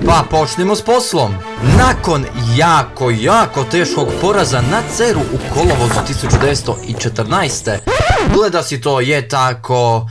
Pa počnimo s poslom. Nakon jako teškog poraza na Ceru u kolovozu 1914. Gleda si to je tako,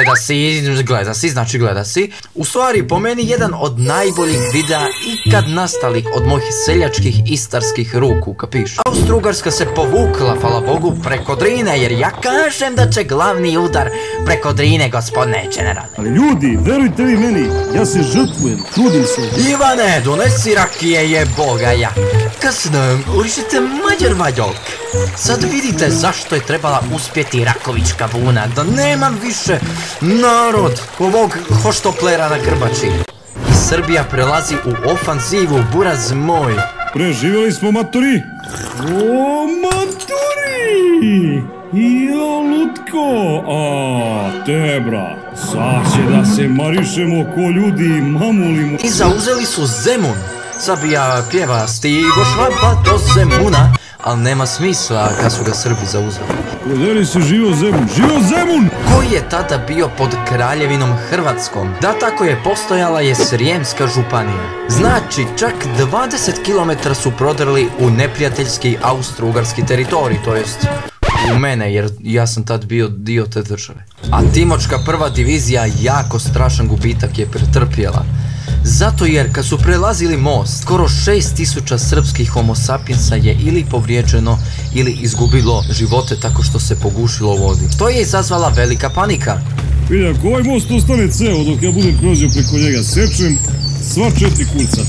gleda si. U stvari po meni jedan od najboljih videa ikad nastalih od mojih seljačkih istarskih ruku, kapiš? Austro-Ugarska se povukla, hvala Bogu, preko Drine, jer ja kažem da će glavni udar preko Drine, gospodine generale. Ali ljudi, verujte vi meni, ja se žrtvujem, trudim se. Ivane, donesi rakije, je boga ja. Kasno, ulišite Mađar Vađok. Sad vidite zašto je trebala uspjeti Rakovička buna, da nemam više narod ovog hoštoplera na grbači. I Srbija prelazi u ofanzivu, buraz moj. Preživjeli smo maturi. O, maturi! Jo, lutko, tebra, sad će da se marišemo ko ljudi i mamulimo. I zauzeli su Zemun. Sabija pjeva stigo švaba do Zemuna, ali nema smisla kad su ga Srbi zauzeli. Poderi se živo Zemun, živo Zemun! Koji je tada bio pod kraljevinom Hrvatskom. Da tako je postojala je Srijemska županija. Znači, čak 20 km su prodrli u neprijateljski austro-ugarski teritorij, to jest u mene, jer ja sam tad bio dio te države. A Timočka prva divizija jako strašan gubitak je pretrpjela. Zato jer kad su prelazili most, skoro 6000 srpskih homo sapiensa je ili povrijeđeno ili izgubilo živote tako što se pogušilo u vodi. To je izazvala velika panika. Vidi, ako ovaj most ostane ceo dok ja budem prolazio preko njega, sečem sva 4 kurca.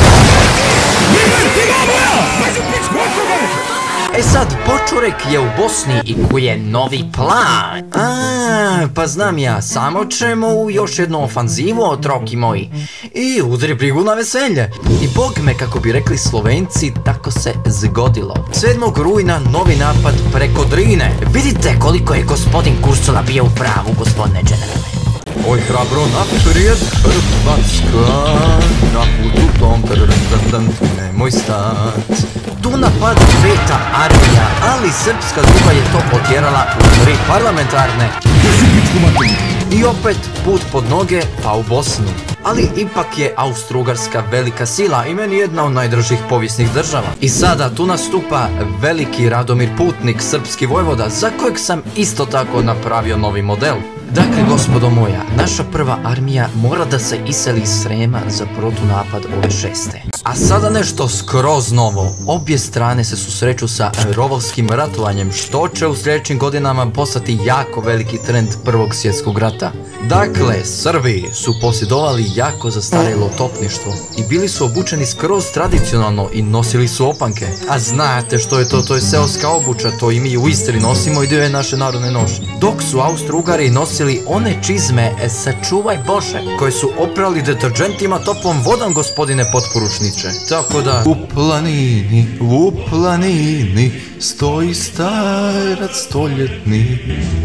E sad, Počurek je u Bosni i kuje novi plan. Pa znam ja, samo ćemo u još jednu ofanzivu, otroki moji. I udri brigu na veselje. I bog me, kako bi rekli Slovenci, tako se zgodilo. 7. rujna novi napad preko Drine. Vidite koliko je gospodin Kursula bio u pravu, gospodine generale. Oj, hrabro naprijed, Hrvatska, na putu tom, nemoj stat. Tu napad 5. armija, ali srpska grupa je to otjerala u 3 parlamentarne. I opet put pod noge, pa u Bosnu. Ali ipak je Austro-Ugarska velika sila i meni jedna od najdražih povijesnih država. I sada tu nastupa veliki Radomir Putnik, srpski vojvoda, za kojeg sam isto tako napravio novi model. Dakle, gospodo moja, naša prva armija mora da se iseli iz Srema za protunapad ove 6. A sada nešto skroz novo. Obje strane se susreću sa rovovskim ratovanjem, što će u sljedećim godinama postati jako veliki trend Prvog svjetskog rata. Dakle, Srbi su posjedovali jako zastarjelo topništvo i bili su obučeni skroz tradicionalno i nosili su opanke. A znate što je to? To je seoska obuća, to i mi u Istri nosimo i dio je naše narodne nošnje. Dok su Austro-Ugari nosili one čizme, sačuvaj Bože, koje su oprali deterđentima toplom vodom, gospodine potporučniče. Tako da, u planini stoji starac stoljetni,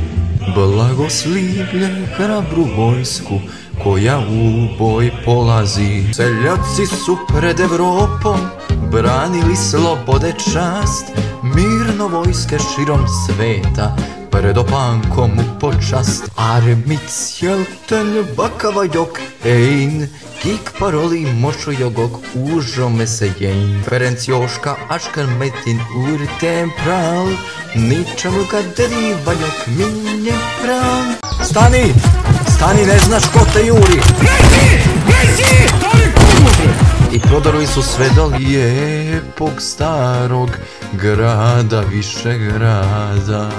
blagoslivlje hrabru vojsku koja u boj polazi. Seljaci su pred Evropom branili slobode čast, mirno vojske širom sveta pred opankom u počast. Armic hjälten bakavajok ein, kik paroli mošojogog užome se jein. Ferenc Joška aškar metin ur tempral, ničemu ga derivajok minje pral. Stani! Stani, ne znaš ko te juri! Reci! Stani, kurmože! I prodorili su sve do lijepog starog grada, više grada.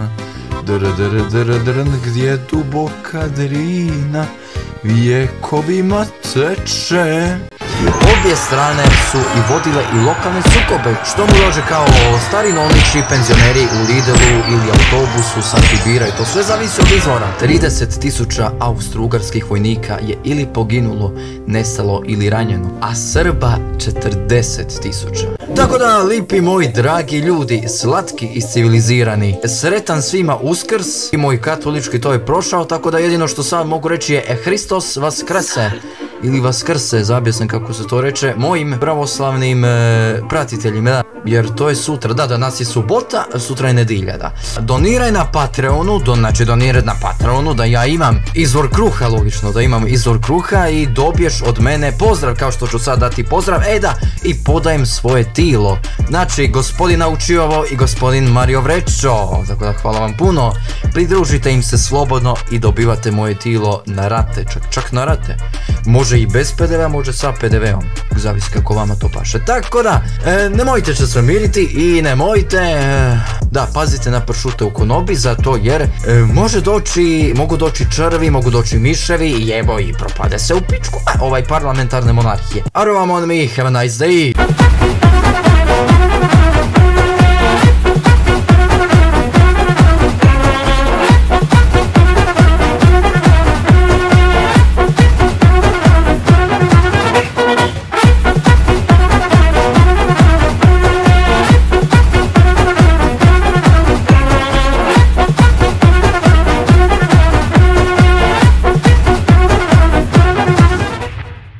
Gdje duboka Drina vjekovima teče. Obje strane su i vodile i lokalne sukobe, što mu dođe kao stari nolniči penzioneri u Lidlu ili autobusu sa Tibira i to sve zavisi od izvora. 30.000 austro-ugarskih vojnika je ili poginulo, nestalo ili ranjeno, a Srba 40.000. Tako da, lipi moji dragi ljudi, slatki i civilizirani, sretan svima Uskrs i moj katolički to je prošao, tako da jedino što sad mogu reći je Hristos vaskrese. Ili vaskrse, zabio sam kako se to reče, mojim pravoslavnim pratiteljima. jer to je sutra, da, danas je subota, sutra je nedjelja, da. Doniraj na Patreonu, doniraj na Patreonu da ja imam izvor kruha, logično, da imam izvor kruha i dobiješ od mene pozdrav, kao što ću sad dati pozdrav, da, i podajem svoje tilo. Znači, gospodin Naučiovo i gospodin Mario Vrečo, tako da hvala vam puno, pridružite im se slobodno i dobivate moje tilo na rate, čak na rate. Može i bez PDV-a, može sa PDV-om, zavisi kako vama to paše. Tako da, nemojte se sramiriti i nemojte, da, pazite na pršute u konobi, zato jer mogu doći črvi, mogu doći miševi i evo i propade se u pičku, parlamentarne monarhije. Arvam on me, have a nice day!